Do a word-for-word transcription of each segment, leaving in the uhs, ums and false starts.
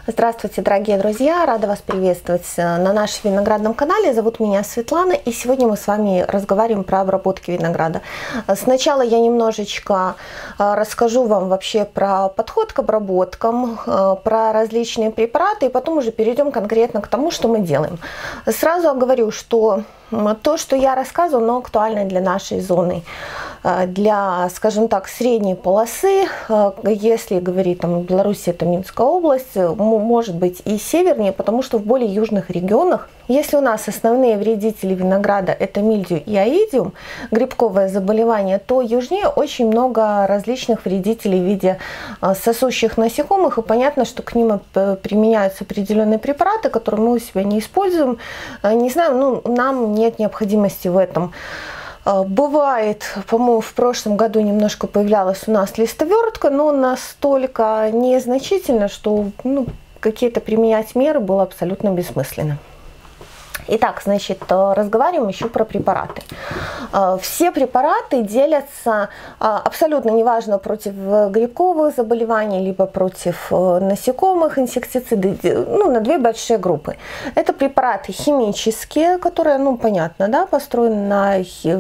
Здравствуйте, дорогие друзья! Рада вас приветствовать на нашем виноградном канале. Зовут меня Светлана, и сегодня мы с вами разговариваем про обработки винограда. Сначала я немножечко расскажу вам вообще про подход к обработкам, про различные препараты, и потом уже перейдем конкретно к тому, что мы делаем. Сразу говорю, что то, что я рассказываю, оно актуально для нашей зоны, для, скажем так, средней полосы. Если говорить там Беларусь, это Минская область, может быть и севернее, потому что в более южных регионах, если у нас основные вредители винограда это мильдию и оидиум, грибковое заболевание, то южнее очень много различных вредителей в виде сосущих насекомых, и понятно, что к ним применяются определенные препараты, которые мы у себя не используем. Не знаю, ну, нам нет необходимости в этом. Бывает, по-моему, в прошлом году немножко появлялась у нас листовертка, но настолько незначительно, что ну, какие-то применять меры было абсолютно бессмысленно. Итак, значит, разговариваем еще про препараты. Все препараты делятся абсолютно неважно против грибковых заболеваний, либо против насекомых, инсектициды, ну, на две большие группы. Это препараты химические, которые, ну, понятно, да, построены на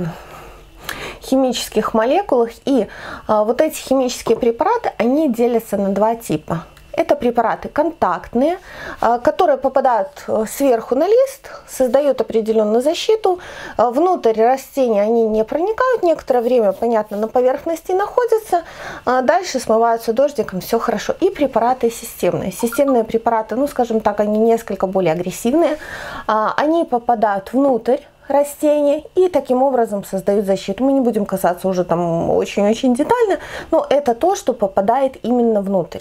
химических молекулах. И вот эти химические препараты, они делятся на два типа. Это препараты контактные, которые попадают сверху на лист, создают определенную защиту. Внутрь растения они не проникают, некоторое время, понятно, на поверхности находятся. Дальше смываются дождиком, все хорошо. И препараты системные. Системные препараты, ну, скажем так, они несколько более агрессивные. Они попадают внутрь растения и таким образом создают защиту. Мы не будем касаться уже там очень-очень детально, но это то, что попадает именно внутрь.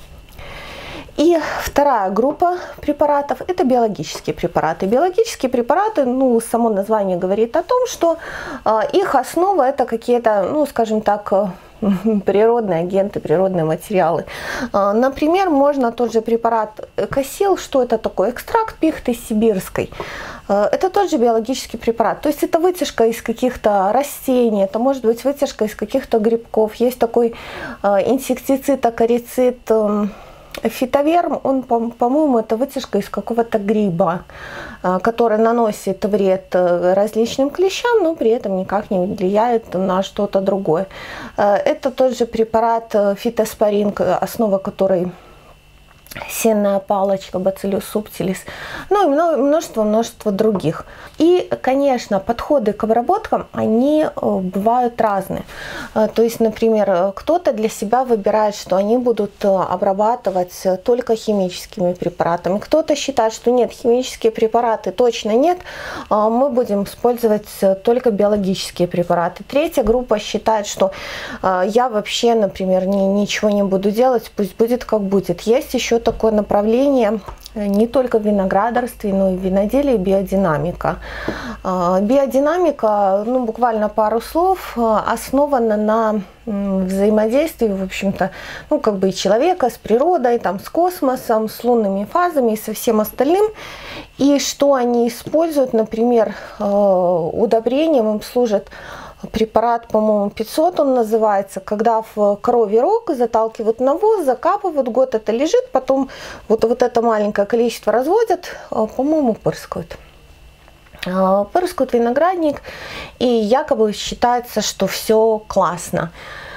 И вторая группа препаратов – это биологические препараты. Биологические препараты, ну, само название говорит о том, что э, их основа – это какие-то, ну, скажем так, природные агенты, природные материалы. Э, например, можно тот же препарат Экосил, что это такое? Экстракт пихты сибирской. Э, это тот же биологический препарат. То есть это вытяжка из каких-то растений, это может быть вытяжка из каких-то грибков. Есть такой э, инсектицид, акарицид, э, фитоверм, он, по-моему, это вытяжка из какого-то гриба, который наносит вред различным клещам, но при этом никак не влияет на что-то другое. Это тот же препарат фитоспорин, основа которой сенная палочка, Bacillus subtilis, ну и множество-множество других. И, конечно, подходы к обработкам, они бывают разные. То есть, например, кто-то для себя выбирает, что они будут обрабатывать только химическими препаратами. Кто-то считает, что нет, химические препараты точно нет, мы будем использовать только биологические препараты. Третья группа считает, что я вообще, например, ничего не буду делать, пусть будет как будет. Есть еще такое направление не только в виноградарстве, но и в виноделии — биодинамика. Биодинамика, ну, буквально пару слов, основана на взаимодействии, в общем-то, ну, как бы и человека с природой, там, с космосом, с лунными фазами и со всем остальным. И что они используют, например, удобрением им служит препарат, по-моему, пятьсот он называется, когда в коровий рог заталкивают навоз, закапывают, год это лежит, потом вот, вот это маленькое количество разводят, по-моему, пырскают. Пырскают виноградник, и якобы считается, что все классно.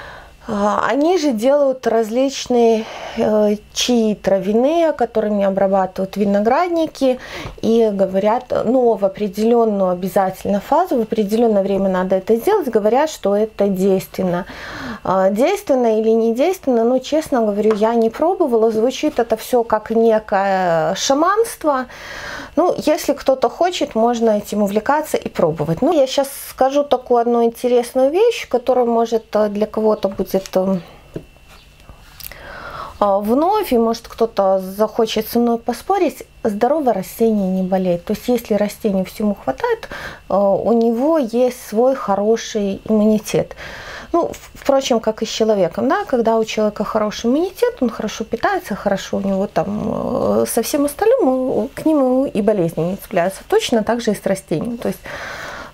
Они же делают различные э, чаи травяные, которыми обрабатывают виноградники, и говорят, ну, в определенную обязательно фазу, в определенное время надо это сделать, говорят, что это действенно. Э, действенно или не действенно, ну, честно говорю, я не пробовала, звучит это все как некое шаманство. Ну, если кто-то хочет, можно этим увлекаться и пробовать. Ну, я сейчас скажу такую одну интересную вещь, которая, может, для кого-то будет вновь, и может кто-то захочет со мной поспорить. Здоровое растение не болеет. То есть если растению всему хватает, у него есть свой хороший иммунитет. Ну, впрочем, как и с человеком, да, когда у человека хороший иммунитет, он хорошо питается, хорошо у него там со всем остальным, к нему и болезни не цепляются. Точно так же и с растением. То есть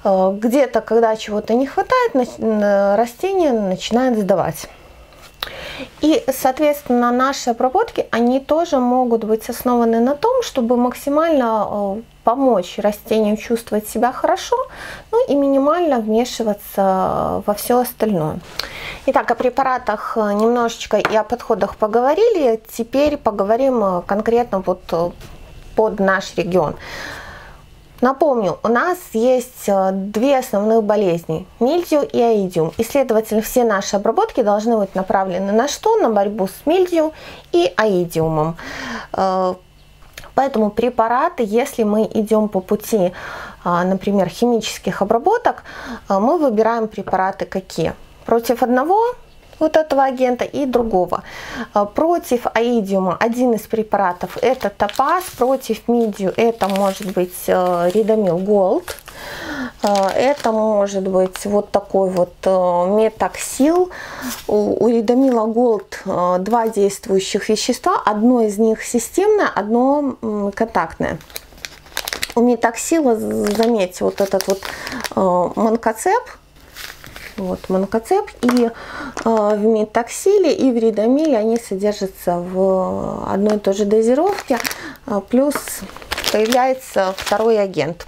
где-то, когда чего-то не хватает, растение начинает сдавать. И, соответственно, наши обработки, они тоже могут быть основаны на том, чтобы максимально помочь растению чувствовать себя хорошо, ну и минимально вмешиваться во все остальное. Итак, о препаратах немножечко и о подходах поговорили. Теперь поговорим конкретно вот под наш регион. Напомню, у нас есть две основных болезни – мильдию и оидиум. И, следовательно, все наши обработки должны быть направлены на что? На борьбу с мильдией и оидиумом. Поэтому препараты, если мы идем по пути, например, химических обработок, мы выбираем препараты какие? Против одного вот этого агента и другого. Против оидиума один из препаратов это топаз, против мидию это может быть ридомил голд, это может быть вот такой вот метаксил. У ридомила голд два действующих вещества, одно из них системное, одно контактное. У метаксила, заметьте, вот этот вот манкоцеп, вот манкоцеп, и э, в метаксиле и в ридомиле они содержатся в одной и той же дозировке, э, плюс появляется второй агент.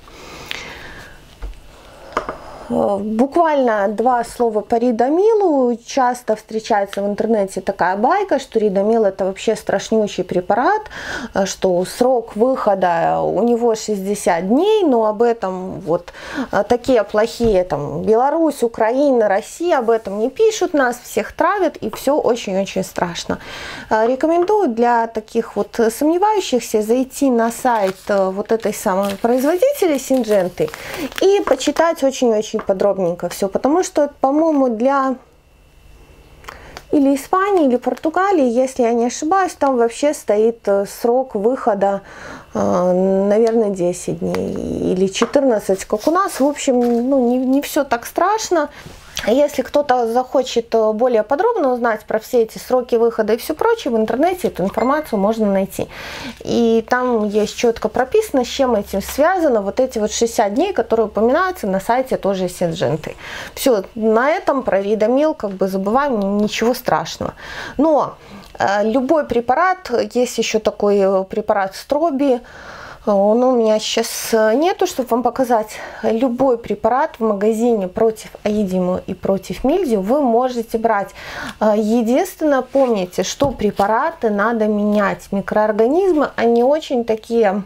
Буквально два слова по ридомилу. Часто встречается в интернете такая байка, что ридомил это вообще страшнющий препарат, что срок выхода у него шестьдесят дней, но об этом вот такие плохие там Беларусь, Украина, Россия об этом не пишут, нас всех травят и все очень-очень страшно. Рекомендую для таких вот сомневающихся зайти на сайт вот этой самой производителя Синдженты и почитать очень-очень подробненько все, потому что, по-моему, для или Испании, или Португалии, если я не ошибаюсь, там вообще стоит срок выхода, наверное, десять дней или четырнадцать, как у нас. В общем, ну, не, не все так страшно. Если кто-то захочет более подробно узнать про все эти сроки выхода и все прочее, в интернете эту информацию можно найти. И там есть четко прописано, с чем этим связано, вот эти вот шестьдесят дней, которые упоминаются на сайте тоже Синдженты. Все, на этом про ридомил как бы забываем, ничего страшного. Но э, любой препарат, есть еще такой препарат строби, он у меня сейчас нету, чтобы вам показать. Любой препарат в магазине против оидиума и против мильдию вы можете брать. Единственное, помните, что препараты надо менять. Микроорганизмы, они очень такие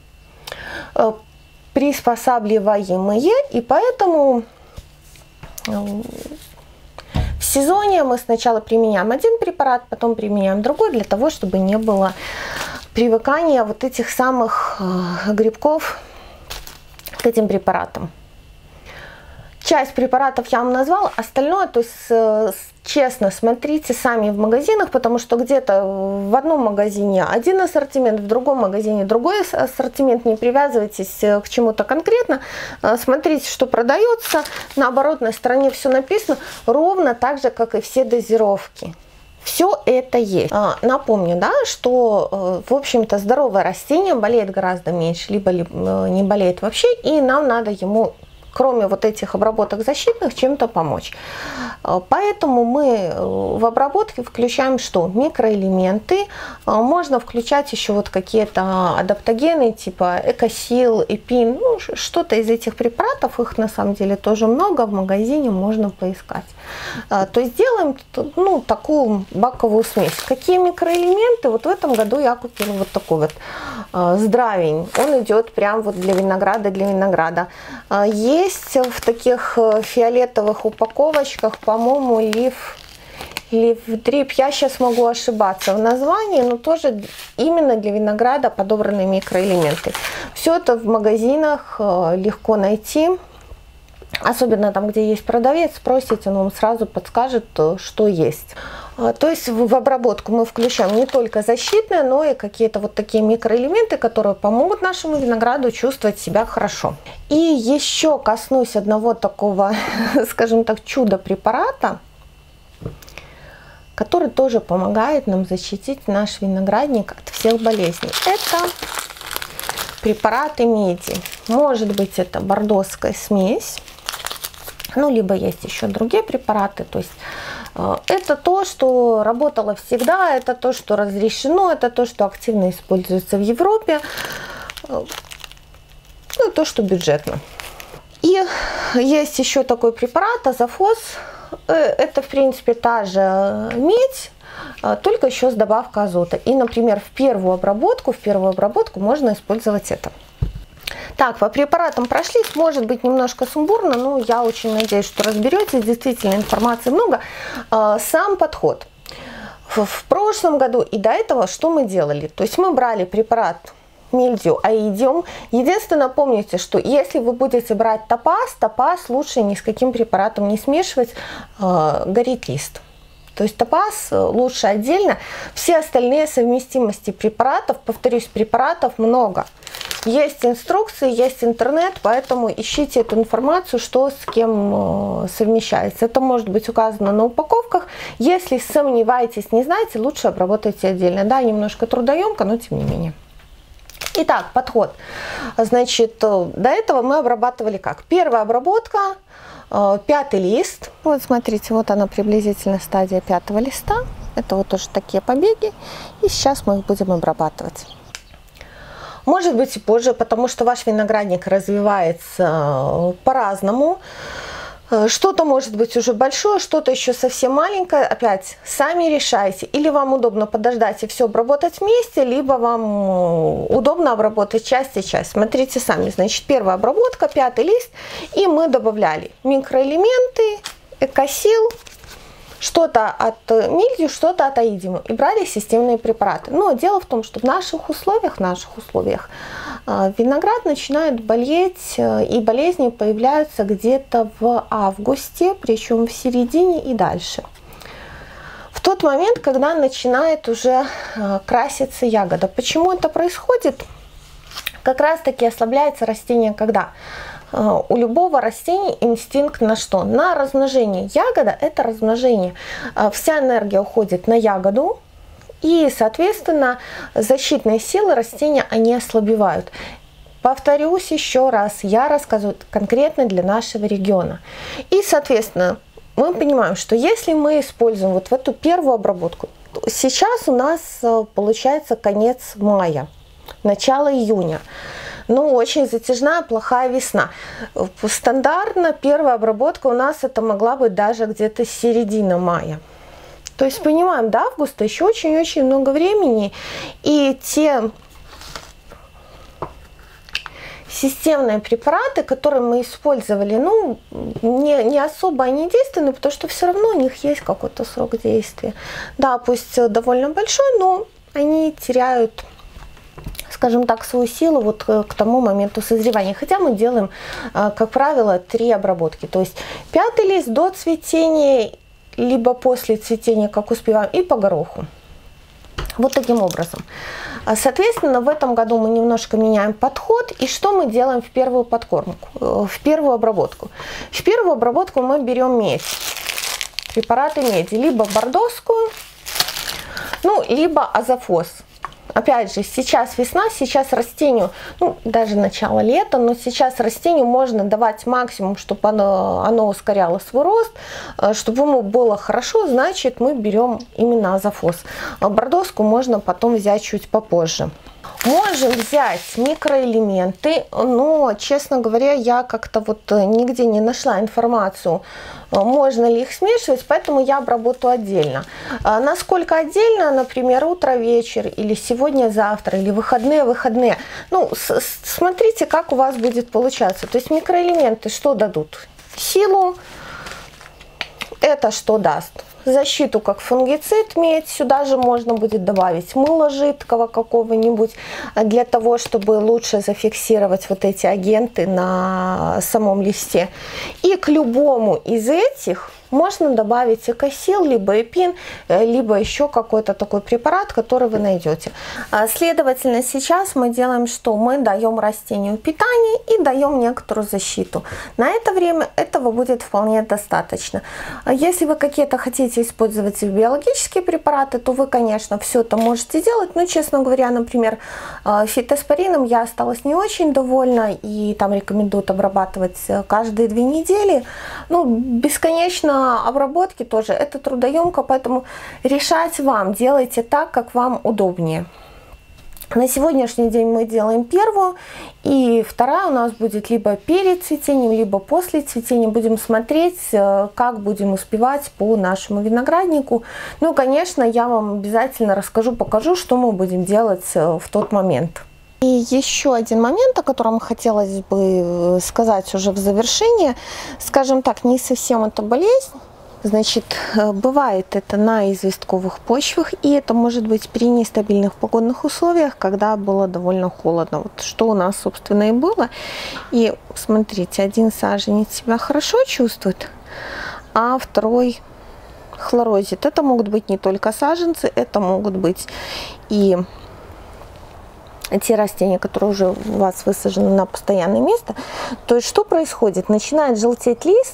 приспосабливаемые, и поэтому в сезоне мы сначала применяем один препарат, потом применяем другой, для того, чтобы не было привыкания вот этих самых э, грибков к этим препаратам. Часть препаратов я вам назвала, остальное, то есть э, честно смотрите сами в магазинах, потому что где-то в одном магазине один ассортимент, в другом магазине другой ассортимент, не привязывайтесь к чему-то конкретно, э, смотрите, что продается, на оборотной стороне все написано, ровно так же, как и все дозировки. Все это есть. Напомню, да, что, в общем-то, здоровое растение болеет гораздо меньше, либо не болеет вообще, и нам надо ему, кроме вот этих обработок защитных, чем-то помочь. Поэтому мы в обработке включаем что? Микроэлементы. Можно включать еще вот какие-то адаптогены, типа Экосил, Эпин, ну, что-то из этих препаратов, их на самом деле тоже много, в магазине можно поискать. То есть делаем, ну, такую баковую смесь. Какие микроэлементы? Вот в этом году я купила вот такой вот здравень. Он идет прям вот для винограда, для винограда. Есть в таких фиолетовых упаковочках, по-моему, лив, лив-дрип. Я сейчас могу ошибаться в названии, но тоже именно для винограда подобраны микроэлементы. Все это в магазинах легко найти. Особенно там, где есть продавец, спросите, он вам сразу подскажет, что есть. То есть в обработку мы включаем не только защитные, но и какие-то вот такие микроэлементы, которые помогут нашему винограду чувствовать себя хорошо. И еще коснусь одного такого, скажем так, чудо-препарата, который тоже помогает нам защитить наш виноградник от всех болезней. Это препараты меди. Может быть, это бордоская смесь. Ну, либо есть еще другие препараты, то есть Это то, что работало всегда, это то, что разрешено, это то, что активно используется в Европе, ну, то, что бюджетно. И есть еще такой препарат Азофос. Это, в принципе, та же медь, только еще с добавкой азота. И, например, в первую обработку, в первую обработку можно использовать это. Так, по препаратам прошлись, может быть немножко сумбурно, но я очень надеюсь, что разберетесь, действительно информации много. Сам подход. В прошлом году и до этого что мы делали? То есть мы брали препарат мильдию, аидиум. Единственное, помните, что если вы будете брать топаз, топаз лучше ни с каким препаратом не смешивать, горит лист. То есть топаз лучше отдельно. Все остальные совместимости препаратов, повторюсь, препаратов много. Есть инструкции, есть интернет, поэтому ищите эту информацию, что с кем совмещается. Это может быть указано на упаковках. Если сомневаетесь, не знаете, лучше обработайте отдельно. Да, немножко трудоемко, но тем не менее. Итак, подход. Значит, до этого мы обрабатывали как? Первая обработка, пятый лист. Вот смотрите, вот она приблизительно стадия пятого листа. Это вот тоже такие побеги. И сейчас мы их будем обрабатывать. Может быть и позже, потому что ваш виноградник развивается по-разному. Что-то может быть уже большое, что-то еще совсем маленькое. Опять, сами решайте. Или вам удобно подождать и все обработать вместе, либо вам удобно обработать часть и часть. Смотрите сами. Значит, первая обработка, пятый лист. И мы добавляли микроэлементы, экосил, что-то от мильдию, что-то от аидиума. И брали системные препараты. Но дело в том, что в наших условиях, в наших условиях виноград начинает болеть, и болезни появляются где-то в августе, причем в середине и дальше. В тот момент, когда начинает уже краситься ягода. Почему это происходит? Как раз таки ослабляется растение когда? У любого растения инстинкт на что? На размножение. Ягода – это размножение. Вся энергия уходит на ягоду, и, соответственно, защитные силы растения, они ослабевают. Повторюсь еще раз, я рассказываю конкретно для нашего региона. И, соответственно, мы понимаем, что если мы используем вот в эту первую обработку, сейчас у нас получается конец мая, начало июня. Ну, очень затяжная, плохая весна. Стандартно первая обработка у нас это могла быть даже где-то середина мая. То есть, понимаем, до августа еще очень-очень много времени. И те системные препараты, которые мы использовали, ну, не, не особо они действенны, потому что все равно у них есть какой-то срок действия. Да, пусть довольно большой, но они теряют, скажем так, свою силу вот к тому моменту созревания. Хотя мы делаем, как правило, три обработки. То есть пятый лист до цветения, либо после цветения, как успеваем, и по гороху. Вот таким образом. Соответственно, в этом году мы немножко меняем подход. И что мы делаем в первую подкормку, в первую обработку? В первую обработку мы берем медь, препараты меди, либо бордоскую, ну, либо азофос. Опять же, сейчас весна, сейчас растению, ну, даже начало лета, но сейчас растению можно давать максимум, чтобы оно, оно ускоряло свой рост, чтобы ему было хорошо, значит, мы берем именно азофос. Бордоску можно потом взять чуть попозже. Можем взять микроэлементы, но, честно говоря, я как-то вот нигде не нашла информацию, можно ли их смешивать, поэтому я обработаю отдельно. Насколько отдельно, например, утро-вечер, или сегодня-завтра, или выходные-выходные. Ну, смотрите, как у вас будет получаться. То есть микроэлементы что дадут? Силу. Это что даст? Защиту как фунгицид медь, сюда же можно будет добавить мыло жидкого какого-нибудь для того, чтобы лучше зафиксировать вот эти агенты на самом листе. И к любому из этих можно добавить экосил, либо эпин, либо еще какой-то такой препарат, который вы найдете. Следовательно, сейчас мы делаем что? Мы даем растению питание и даем некоторую защиту. На это время этого будет вполне достаточно. Если вы какие-то хотите использовать биологические препараты, то вы, конечно, все это можете делать. Но, честно говоря, например, фитоспорином я осталась не очень довольна, и там рекомендуют обрабатывать каждые две недели. Ну, бесконечно на обработке тоже это трудоемко, поэтому решать вам, делайте так, как вам удобнее. На сегодняшний день мы делаем первую, и вторая у нас будет либо перед цветением, либо после цветения. Будем смотреть, как будем успевать по нашему винограднику. Ну, конечно, я вам обязательно расскажу, покажу, что мы будем делать в тот момент. И еще один момент, о котором хотелось бы сказать уже в завершение. Скажем так, не совсем это болезнь. Значит, бывает это на известковых почвах, и это может быть при нестабильных погодных условиях, когда было довольно холодно. Вот что у нас, собственно, и было. И смотрите, один саженец себя хорошо чувствует, а второй хлорозит. Это могут быть не только саженцы, это могут быть и те растения, которые уже у вас высажены на постоянное место. То есть, что происходит? Начинает желтеть лист,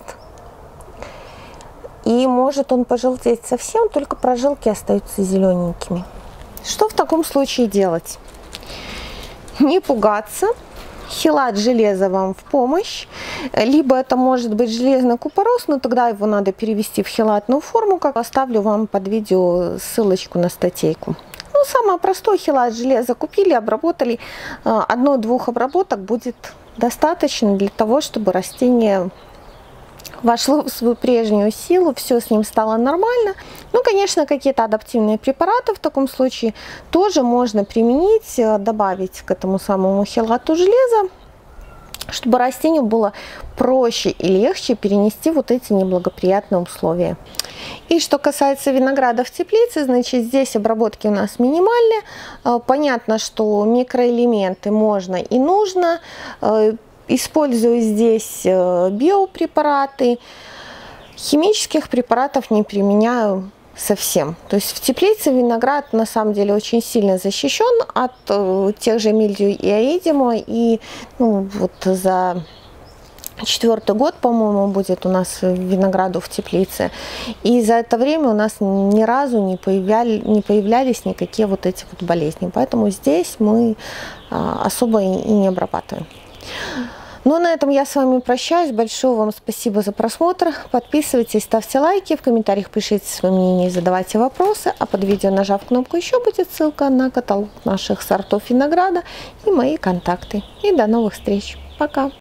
и может он пожелтеть совсем, только прожилки остаются зелененькими. Что в таком случае делать? Не пугаться. Хелат железа вам в помощь. Либо это может быть железный купорос, но тогда его надо перевести в хелатную форму. Как оставлю вам под видео ссылочку на статейку. Ну, самое простое, хелат железа купили, обработали. Одной-двух обработок будет достаточно для того, чтобы растение вошло в свою прежнюю силу, все с ним стало нормально. Ну, конечно, какие-то адаптивные препараты в таком случае тоже можно применить, добавить к этому самому хелату железа, чтобы растению было проще и легче перенести вот эти неблагоприятные условия. И что касается винограда в теплице, значит, здесь обработки у нас минимальные. Понятно, что микроэлементы можно и нужно. Использую здесь биопрепараты, химических препаратов не применяю совсем. То есть в теплице виноград на самом деле очень сильно защищен от э, тех же мильдию и аидиума. И ну, вот за четвертый год, по-моему, будет у нас винограду в теплице. И за это время у нас ни разу не, появляли, не появлялись никакие вот эти вот болезни. Поэтому здесь мы э, особо и не обрабатываем. Ну, на этом я с вами прощаюсь. Большое вам спасибо за просмотр. Подписывайтесь, ставьте лайки, в комментариях пишите свои мнения и задавайте вопросы. А под видео, нажав кнопку «Еще», будет ссылка на каталог наших сортов винограда и мои контакты. И до новых встреч. Пока!